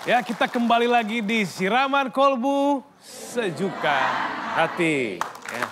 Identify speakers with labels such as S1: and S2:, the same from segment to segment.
S1: Ya, kita kembali lagi di Siraman Kolbu Sejuka Hati. Ya.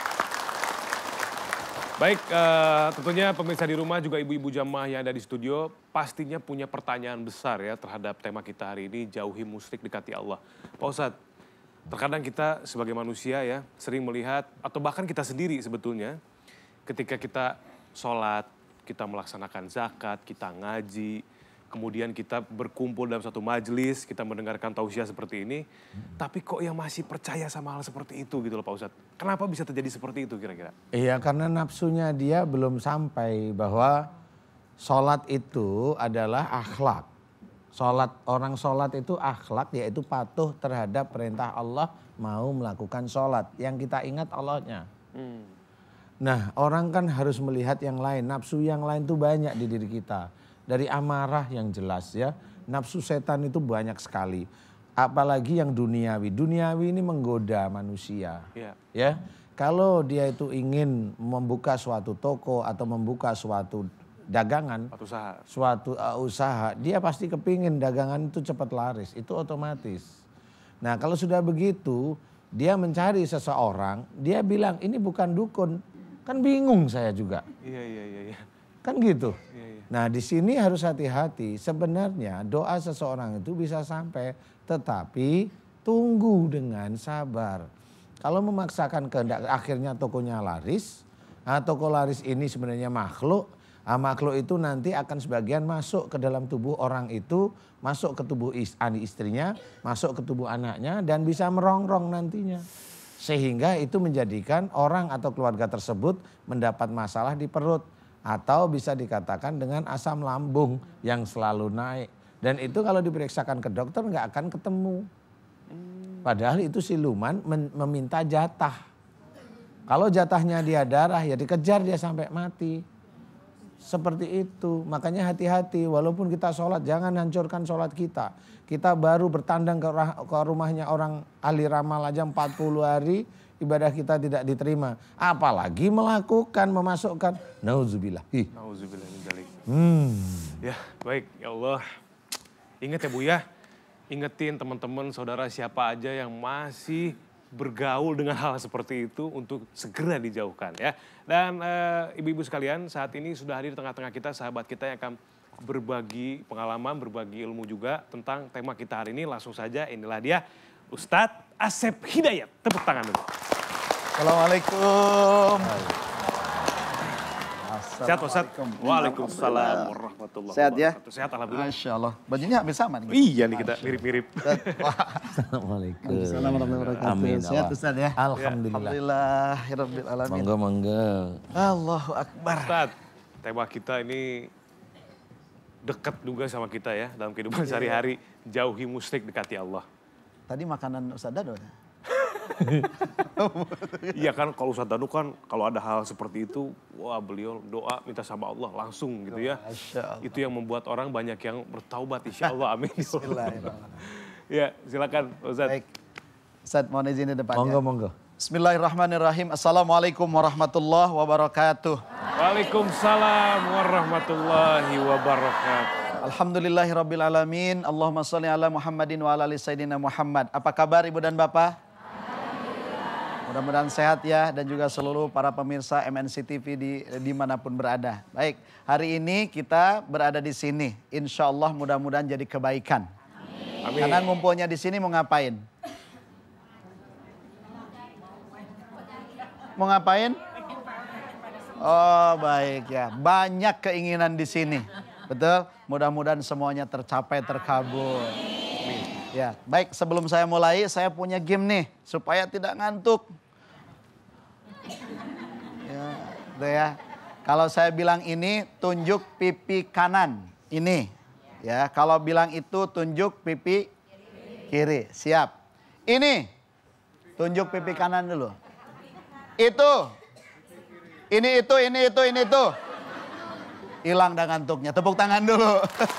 S1: Baik, tentunya pemirsa di rumah juga ibu-ibu jamaah yang ada di studio pastinya punya pertanyaan besar ya terhadap tema kita hari ini, jauhi musyrik dekati Allah. Pak Ustadz, terkadang kita sebagai manusia ya sering melihat atau bahkan kita sendiri sebetulnya ketika kita sholat, kita melaksanakan zakat, kita ngaji, kemudian kita berkumpul dalam satu majelis, kita mendengarkan tausiah seperti ini, tapi kok yang masih percaya sama hal seperti itu gitu loh Pak Ustadz. Kenapa bisa terjadi seperti itu kira-kira?
S2: Iya, karena nafsunya dia belum sampai bahwa sholat itu adalah akhlak. Orang sholat itu akhlak, yaitu patuh terhadap perintah Allah, mau melakukan sholat. Yang kita ingat Allahnya. Nah, orang kan harus melihat yang lain, nafsu yang lain itu banyak di diri kita. Dari amarah yang jelas ya, nafsu setan itu banyak sekali. Apalagi yang duniawi. Duniawi ini menggoda manusia. Ya, kalau dia itu ingin membuka suatu toko atau membuka suatu dagangan, suatu usaha, dia pasti kepingin dagangan itu cepat laris. Itu otomatis. Nah, kalau sudah begitu, dia mencari seseorang, dia bilang ini bukan dukun, kan bingung saya juga.
S1: Iya.
S2: Kan gitu.
S1: Iya.
S2: Nah, di sini harus hati-hati. Sebenarnya doa seseorang itu bisa sampai, tetapi tunggu dengan sabar. Kalau memaksakan kehendak, akhirnya tokonya laris. Nah, toko laris ini sebenarnya makhluk. Makhluk itu nanti akan sebagian masuk ke dalam tubuh orang itu, masuk ke tubuh istrinya, masuk ke tubuh anaknya, dan bisa merongrong nantinya. Sehingga itu menjadikan orang atau keluarga tersebut mendapat masalah di perut. Atau bisa dikatakan dengan asam lambung yang selalu naik. Dan itu kalau diperiksakan ke dokter nggak akan ketemu. Padahal itu siluman meminta jatah. Kalau jatahnya dia darah ya dikejar dia sampai mati. Seperti itu. Makanya hati-hati walaupun kita sholat jangan hancurkan sholat kita. Kita baru bertandang ke rumahnya orang ahli ramal aja 40 hari. Ibadah kita tidak diterima. Apalagi melakukan, memasukkan. Nauzubillah.
S1: Nauzubillah min dzalik. Ya, baik. Ya Allah. Ingat ya Bu ya. Ingetin teman-teman, saudara siapa aja yang masih bergaul dengan hal seperti itu untuk segera dijauhkan ya. Dan ibu-ibu sekalian, saat ini sudah hadir di tengah-tengah kita sahabat kita yang akan berbagi pengalaman, berbagi ilmu juga tentang tema kita hari ini. Langsung saja inilah dia Ustadz Asep Hidayat. Tepuk tangan dulu.
S3: Assalamualaikum.
S1: Sehat Ustaz? Waalaikumsalam warahmatullahi
S3: Sehat ya?
S1: wabarakatuh. Sehat alhamdulillah.
S3: Masya Allah. Bajunya hampir sama nih.
S1: Iya nih kita mirip-mirip.
S2: Assalamualaikum.
S3: Assalamualaikum warahmatullahi wabarakatuh.
S2: Amin.
S3: Sehat Ustaz ya?
S2: Alhamdulillah.
S3: Alhamdulillahirabbil alamin.
S2: Monggo.
S3: Allahu akbar.
S1: Ustaz, tema kita ini dekat juga sama kita ya dalam kehidupan sehari-hari. Jauhi musyrik dekati Allah.
S3: Tadi makanan Ustaz Dado ya?
S1: Iya kan kalau Ustadz Danu kan kalau ada hal seperti itu, wah beliau doa minta sama Allah langsung gitu ya. Itu yang membuat orang banyak yang bertaubat insya Allah, amin.
S3: Bismillahirrahmanirrahim.
S1: Ya silakan Ustadz.
S3: Baik. Ustaz mohon izin di depannya.
S2: Monggo.
S3: Bismillahirrahmanirrahim. Assalamualaikum warahmatullahi wabarakatuh.
S1: Waalaikumsalam warahmatullahi wabarakatuh.
S3: Alhamdulillahirabbil alamin. Allahumma shalli ala Muhammadin wa ala ali sayyidina Muhammad. Apa kabar Ibu dan Bapak? Mudah-mudahan sehat ya dan juga seluruh para pemirsa MNC TV dimanapun berada. Baik, hari ini kita berada di sini. Insya Allah mudah-mudahan jadi kebaikan.
S1: Amin.
S3: Karena ngumpulnya di sini mau ngapain? Mau ngapain? Oh baik ya, banyak keinginan di sini. Betul? Mudah-mudahan semuanya tercapai, terkabul. Ya, baik sebelum saya mulai, saya punya game nih supaya tidak ngantuk. Ya. Kalau saya bilang ini, tunjuk pipi kanan. Ini. Ya, kalau bilang itu tunjuk pipi kiri. Siap. Ini. Tunjuk pipi kanan dulu. Itu. Ini itu. Hilang dah ngantuknya. Tepuk tangan dulu.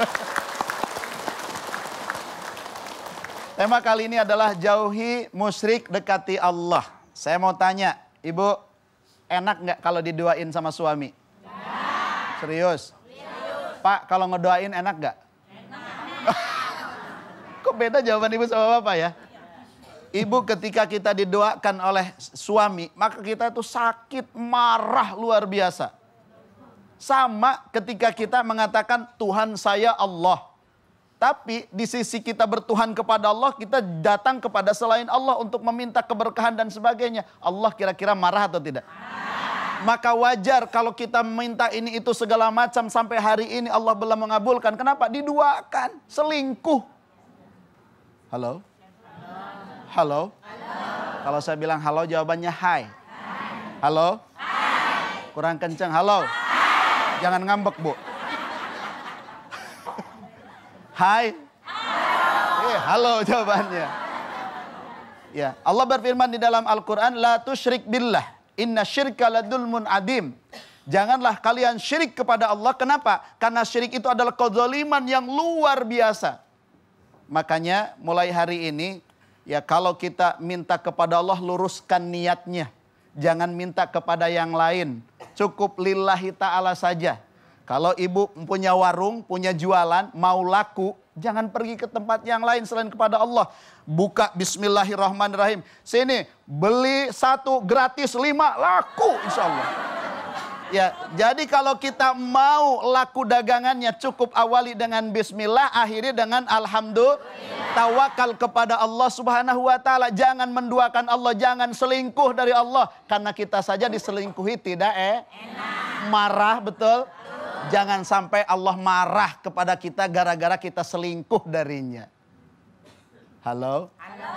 S3: Tema kali ini adalah jauhi musyrik dekati Allah. Saya mau tanya, Ibu, enak nggak kalau didoain sama suami? Ya. Serius? Pak, kalau ngedoain enak nggak? Enak. Kok beda jawaban ibu sama bapak ya? Ibu ketika kita didoakan oleh suami, maka kita itu sakit, marah luar biasa. Sama ketika kita mengatakan Tuhan saya Allah. Tapi di sisi kita bertuhan kepada Allah, kita datang kepada selain Allah untuk meminta keberkahan dan sebagainya. Allah kira-kira marah atau tidak? Maka wajar kalau kita minta ini itu segala macam sampai hari ini Allah belum mengabulkan. Kenapa? Diduakan, selingkuh. Halo? Halo? Kalau saya bilang halo jawabannya hai. Halo? Kurang kencang, halo? Jangan ngambek, Bu. Hai. Halo jawabannya. Ya, Allah berfirman di dalam Al-Qur'an, la tusyrik billah, inna syirka ladulmun adim. Janganlah kalian syirik kepada Allah. Kenapa? Karena syirik itu adalah kezaliman yang luar biasa. Makanya mulai hari ini, ya kalau kita minta kepada Allah, luruskan niatnya. Jangan minta kepada yang lain. Cukup lillahi ta'ala saja. Kalau ibu punya warung, punya jualan, mau laku, jangan pergi ke tempat yang lain selain kepada Allah. Buka bismillahirrahmanirrahim. Sini, beli 1 gratis 5, laku insya Allah. Ya, jadi kalau kita mau laku dagangannya, cukup awali dengan bismillah, akhiri dengan alhamdulillah. Tawakal kepada Allah Subhanahu wa taala, jangan menduakan Allah, jangan selingkuh dari Allah, karena kita saja diselingkuhi tidak marah, betul? Jangan sampai Allah marah kepada kita gara-gara kita selingkuh darinya. Halo?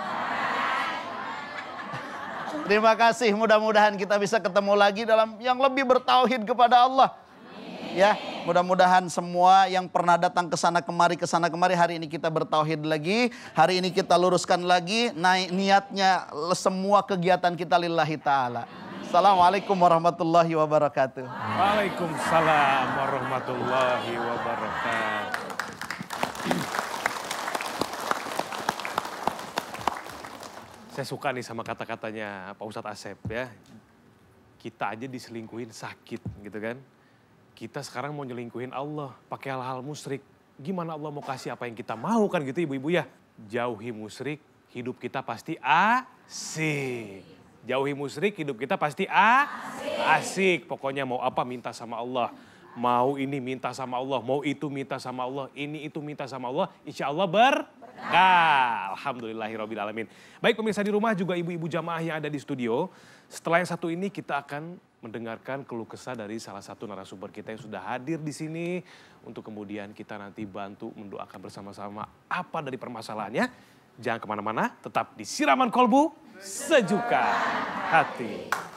S3: Terima kasih, mudah-mudahan kita bisa ketemu lagi dalam yang lebih bertauhid kepada Allah. Ya, mudah-mudahan semua yang pernah datang ke sana kemari, hari ini kita bertauhid lagi. Hari ini kita luruskan lagi niatnya, semua kegiatan kita lillahi ta'ala. Assalamualaikum warahmatullahi wabarakatuh.
S1: Waalaikumsalam warahmatullahi wabarakatuh. Saya suka nih sama kata-katanya Pak Ustadz Asep ya. Kita aja diselingkuhin sakit gitu kan. Kita sekarang mau nyelingkuhin Allah pakai hal-hal musyrik. Gimana Allah mau kasih apa yang kita mau kan gitu ibu-ibu ya. Jauhi musyrik, hidup kita pasti asik. Jauhi musyrik, hidup kita pasti asik. Pokoknya mau apa minta sama Allah. Mau ini minta sama Allah, mau itu minta sama Allah, ini itu minta sama Allah. Insya Allah alhamdulillahirrabbilalamin. Baik pemirsa di rumah juga ibu-ibu jamaah yang ada di studio. Setelah yang satu ini kita akan mendengarkan keluh kesah dari salah satu narasumber kita yang sudah hadir di sini. Untuk kemudian kita nanti bantu mendoakan bersama-sama apa dari permasalahannya. Jangan kemana-mana, tetap di Siraman Kolbu Sejuka Hati.